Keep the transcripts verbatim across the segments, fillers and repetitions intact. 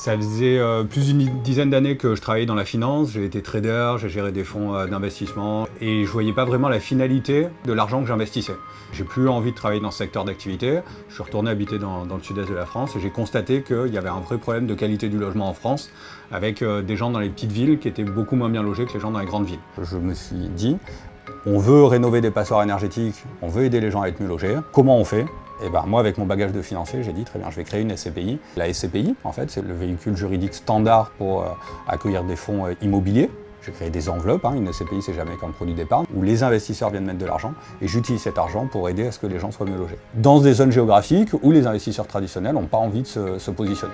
Ça faisait euh, plus d'une dizaine d'années que je travaillais dans la finance, j'ai été trader, j'ai géré des fonds euh, d'investissement et je voyais pas vraiment la finalité de l'argent que j'investissais. J'ai plus envie de travailler dans ce secteur d'activité, je suis retourné habiter dans, dans le sud-est de la France et j'ai constaté qu'il y avait un vrai problème de qualité du logement en France avec euh, des gens dans les petites villes qui étaient beaucoup moins bien logés que les gens dans les grandes villes. Je me suis dit, on veut rénover des passoires énergétiques, on veut aider les gens à être mieux logés, comment on fait ? Et ben moi, avec mon bagage de financier, j'ai dit très bien, je vais créer une S C P I. La S C P I, en fait, c'est le véhicule juridique standard pour euh, accueillir des fonds euh, immobiliers. J'ai créé des enveloppes, hein. Une S C P I, c'est jamais qu'un produit d'épargne, où les investisseurs viennent mettre de l'argent et j'utilise cet argent pour aider à ce que les gens soient mieux logés. Dans des zones géographiques où les investisseurs traditionnels n'ont pas envie de se, se positionner.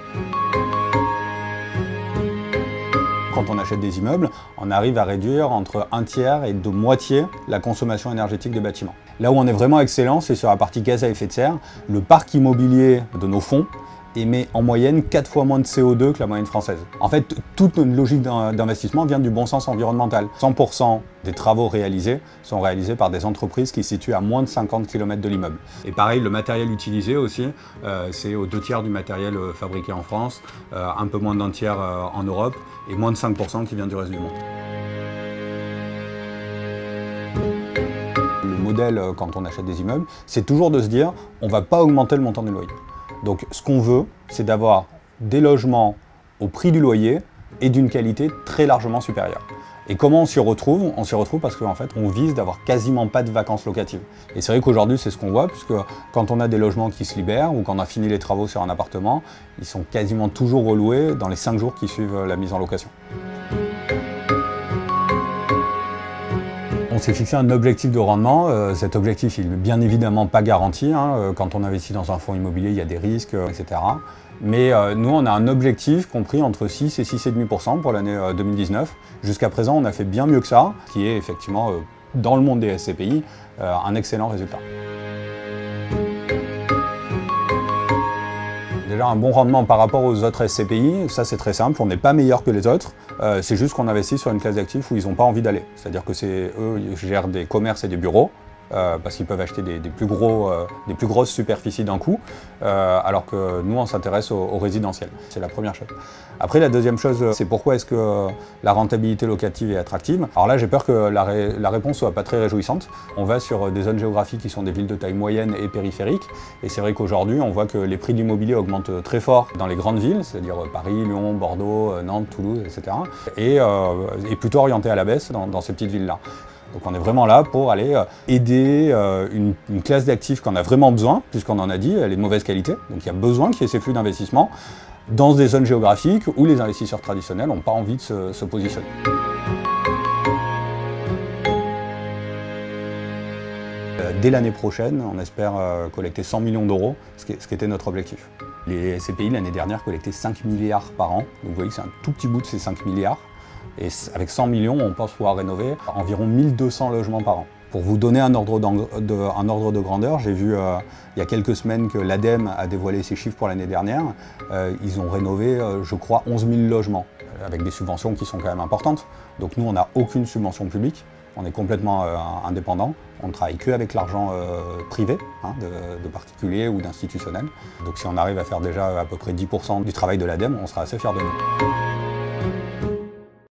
Quand on achète des immeubles, on arrive à réduire entre un tiers et de moitié la consommation énergétique des bâtiments. Là où on est vraiment excellent, c'est sur la partie gaz à effet de serre. Le parc immobilier de nos fonds émet en moyenne quatre fois moins de C O deux que la moyenne française. En fait, toute notre logique d'investissement vient du bon sens environnemental. cent pour cent des travaux réalisés sont réalisés par des entreprises qui se situent à moins de cinquante kilomètres de l'immeuble. Et pareil, le matériel utilisé aussi, euh, c'est aux deux tiers du matériel euh, fabriqué en France, euh, un peu moins d'un tiers euh, en Europe, et moins de cinq pour cent qui vient du reste du monde. Le modèle, quand on achète des immeubles, c'est toujours de se dire, on ne va pas augmenter le montant des loyers. Donc ce qu'on veut, c'est d'avoir des logements au prix du loyer et d'une qualité très largement supérieure. Et comment on s'y retrouve? On s'y retrouve parce qu'en fait, on vise d'avoir quasiment pas de vacances locatives. Et c'est vrai qu'aujourd'hui, c'est ce qu'on voit, puisque quand on a des logements qui se libèrent ou quand on a fini les travaux sur un appartement, ils sont quasiment toujours reloués dans les cinq jours qui suivent la mise en location. On s'est fixé un objectif de rendement. Euh, cet objectif, il n'est bien évidemment pas garanti. Hein. Quand on investit dans un fonds immobilier, il y a des risques, et cetera. Mais euh, nous, on a un objectif compris entre six et six virgule cinq pour cent pour l'année euh, deux mille dix-neuf. Jusqu'à présent, on a fait bien mieux que ça, qui est effectivement, euh, dans le monde des S C P I, euh, un excellent résultat. Déjà un bon rendement par rapport aux autres S C P I, ça c'est très simple, on n'est pas meilleur que les autres, euh, c'est juste qu'on investit sur une classe d'actifs où ils n'ont pas envie d'aller. C'est-à-dire que c'est eux, ils gèrent des commerces et des bureaux, euh, parce qu'ils peuvent acheter des, des, plus gros, euh, des plus grosses superficies d'un coup, euh, alors que nous on s'intéresse au, au résidentiel. C'est la première chose. Après la deuxième chose, c'est pourquoi est-ce que euh, la rentabilité locative est attractive. Alors là j'ai peur que la, ré la réponse soit pas très réjouissante. On va sur des zones géographiques qui sont des villes de taille moyenne et périphérique, et c'est vrai qu'aujourd'hui on voit que les prix de l'immobilier augmentent très fort dans les grandes villes, c'est-à-dire Paris, Lyon, Bordeaux, Nantes, Toulouse, et cetera. Et, euh, et plutôt orienté à la baisse dans, dans ces petites villes-là. Donc on est vraiment là pour aller aider une, une classe d'actifs qu'on a vraiment besoin, puisqu'on en a dit, elle est de mauvaise qualité, donc il y a besoin qu'il y ait ces flux d'investissement dans des zones géographiques où les investisseurs traditionnels n'ont pas envie de se, se positionner. Dès l'année prochaine, on espère collecter cent millions d'euros, ce qui, ce qui était notre objectif. Les S C P I l'année dernière collectaient cinq milliards par an, donc vous voyez que c'est un tout petit bout de ces cinq milliards. Et avec cent millions, on pense pouvoir rénover environ mille deux cents logements par an. Pour vous donner un ordre de, un ordre de grandeur, j'ai vu euh, il y a quelques semaines que l'ADEME a dévoilé ses chiffres pour l'année dernière. Euh, ils ont rénové, euh, je crois, onze mille logements, avec des subventions qui sont quand même importantes. Donc nous, on n'a aucune subvention publique, on est complètement euh, indépendant. On ne travaille qu'avec l'argent euh, privé, hein, de, de particuliers ou d'institutionnels. Donc si on arrive à faire déjà à peu près dix pour cent du travail de l'ADEME, on sera assez fiers de nous.